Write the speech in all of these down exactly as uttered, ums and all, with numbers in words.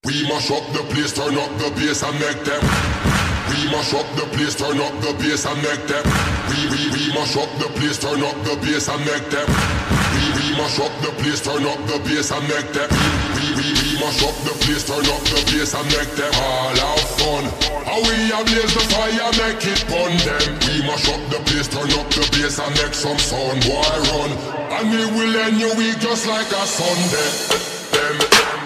We mash up the place, turn up the bass and make them. We mash up the place, turn up the bass and make them. We we we mash up the place, turn up the bass and make them. We we mash up the place, turn up the bass and make them. We we we mash up the place, turn up the bass and make them all have fun. How we a blaze the fire, make it burn them. We mash up the place, turn up the bass and make some sound, boy run. And we will end your week just like a Sunday. Them.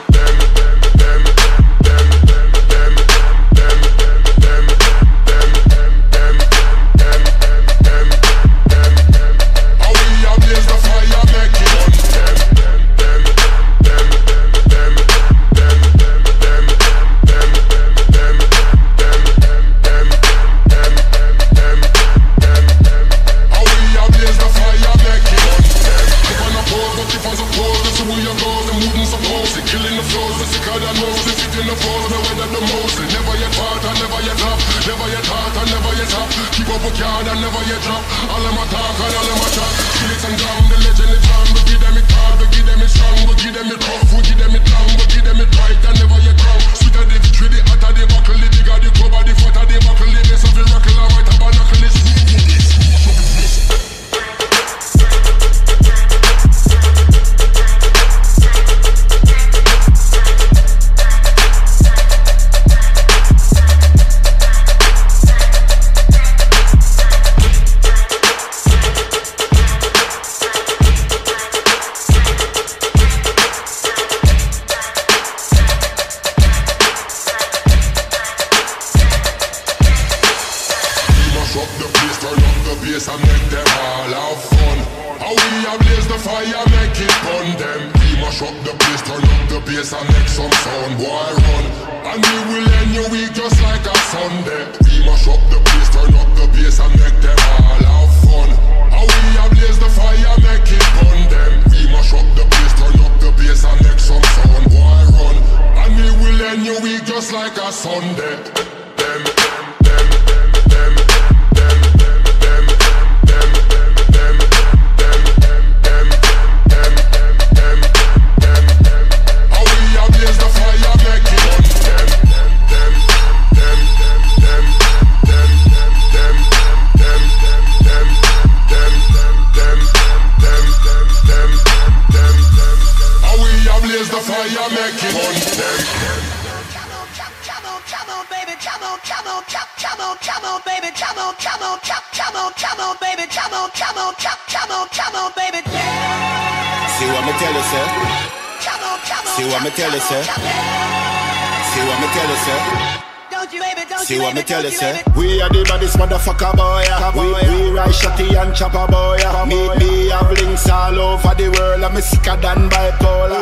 We are the baddest motherfucker boy. We, we ride shotty and chopper boy. Me, me have links all over the world. I'm sicker than bipolar.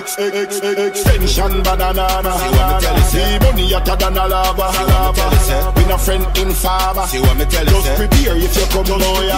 Extension banana. See money hotter than a lava. We no friend in farmer. Just prepare if you come boy.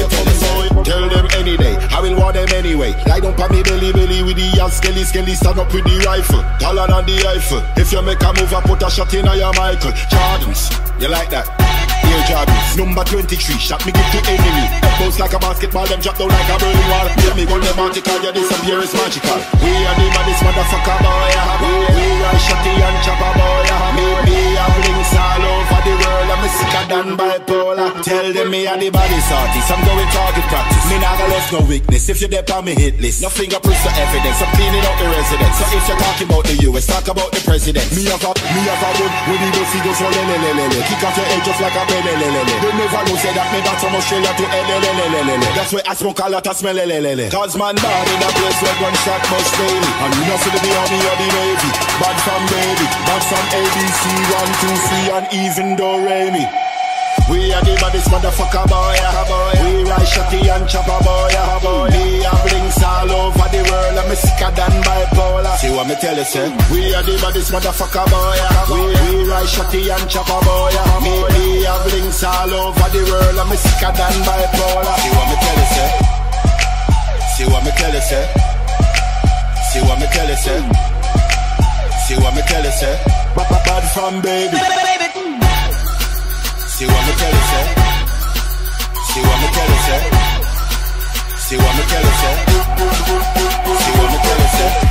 Tell them any day, I will want them anyway. Lie down pa me belly belly with the ass skelly skelly. Stand up with the rifle, taller than the Eiffel. If you make a move, I put a shot in your Michael Jordans. You like that? Air Jordans. Number twenty-three, shot me give to enemy. Bounce like a basketball, them drop down like a burning wall. Give me gun, them magical, you disappear, it's magical. We are the baddest motherfucker boy. We, we ride shotty and chopper boy. Me, me have links all over the world. I'm sicker than bipolar. Tell them me are the baddest artist. I'm going target practice. Me not gonna left no weakness. If you dep on me hit list, no fingerprints or evidence. I'm cleaning out the residence. So if you're talking about the U S, talk about the president. Me have a, me have a run when he go see go so le le le le le. Kick off your head just like a bele le le le. They never know say that me got from Australia to L L L L L. That's why I smoke a lot of smell le le le le. Cause man bad in a place where gunshot must daily. And you know see the army or the navy. Bad from baby, bad from A B C, one, two, three, and even though Remy. We are the baddest motherfucker boy. We ride shotty and chopper boy. We have links all over the world. I'm sicker than bipolar. See what me tell you, sir? We are the baddest motherfucker boy. We, we ride shotty and chopper boy. Me, we have links all over the world. I'm sicker than bipolar. See what me tell you, sir? See what me tell you, sir? See what me tell you, sir? See what me tell you, sir? Bad from baby. See what me tell you, sir? See what me tell you, sir? See what me tell you, sir? See what me tell you, sir?